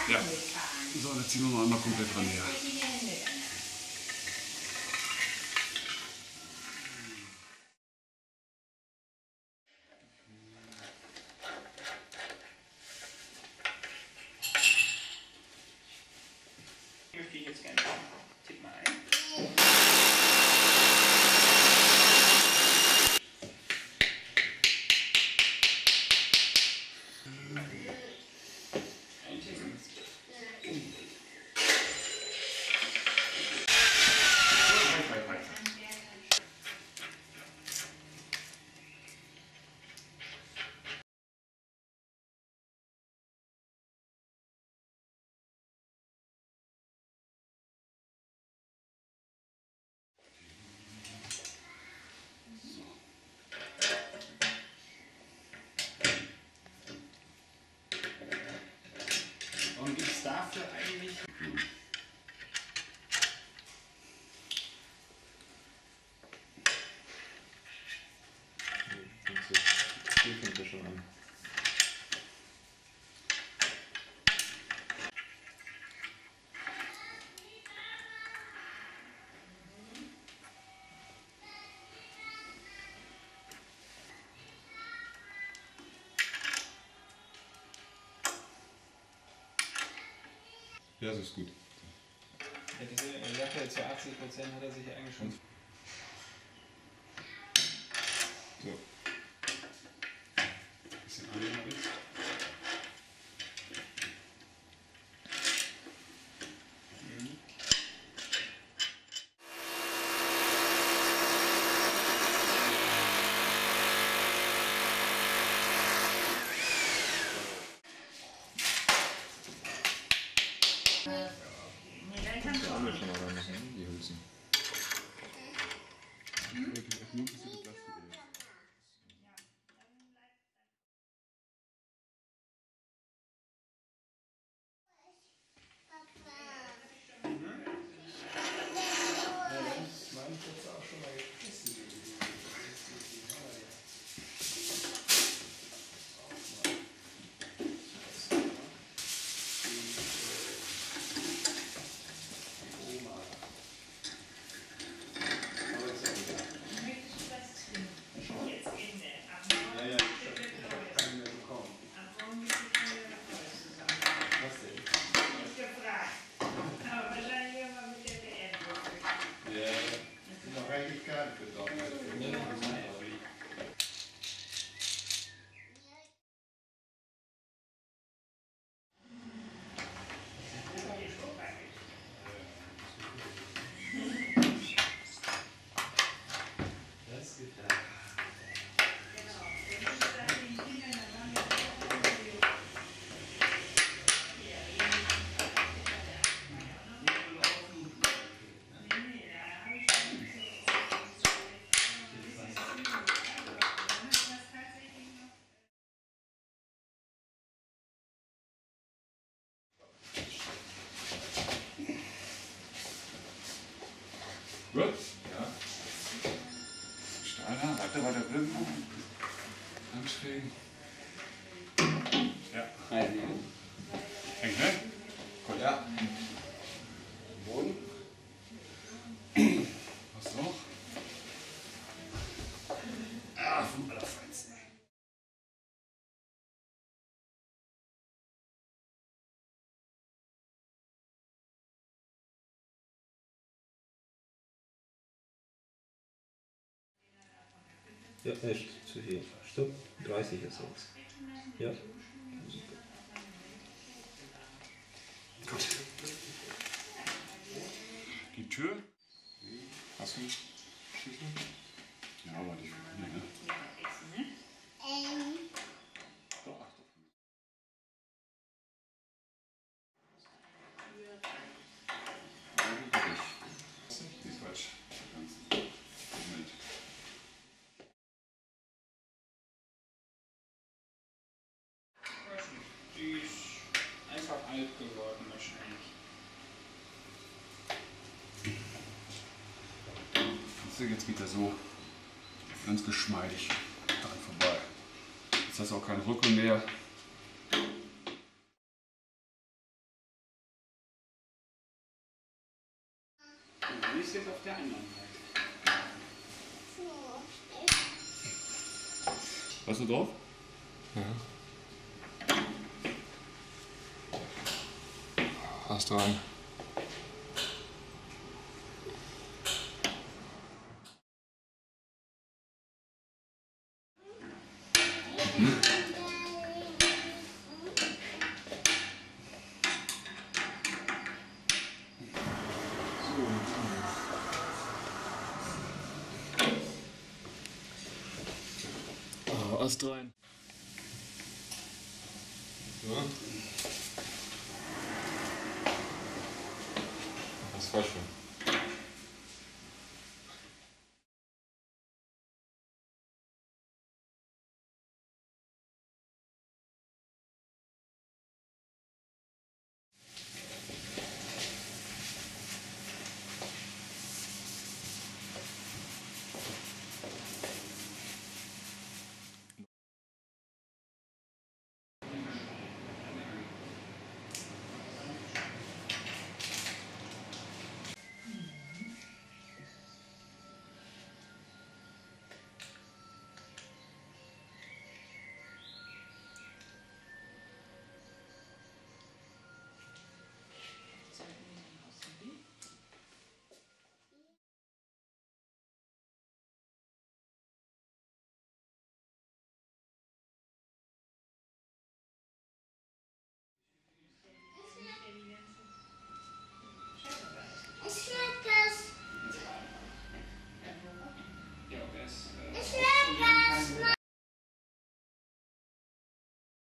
Ja. So, dann ziehen wir mal einmal komplett dran her. Möchte ich jetzt gerne. Tipp mal ein. Und gibt es dafür eigentlich... Hier fängt er schon an. Ja, das ist gut. Ja, er sagt ja, zu 80% hat er sich eigentlich schon... So. Ein bisschen annehmen jetzt. Schon mal reinmachen, die Hülsen. Gut? Ja. Steiler, weiter drüben. Anschrägen. Ja. Hängt, ne? Gut. Ja. Boden. Was noch? Ah, vom Allerfeinsten. Ja, echt, zu viel. Stopp, 30 ist jetzt. Ja. Gut. Die Tür. Hast du Schlüssel? Ja, aber die ne? Doch, ach doch. Die ist falsch. Moment. Die ist einfach alt geworden wahrscheinlich. Jetzt geht er so ganz geschmeidig dran vorbei. Jetzt hast du auch keinen Rücken mehr. bist jetzt auf der anderen Seite. Hast du drauf? Ja. Hast rein. Ast rein. Ja. Das war schön.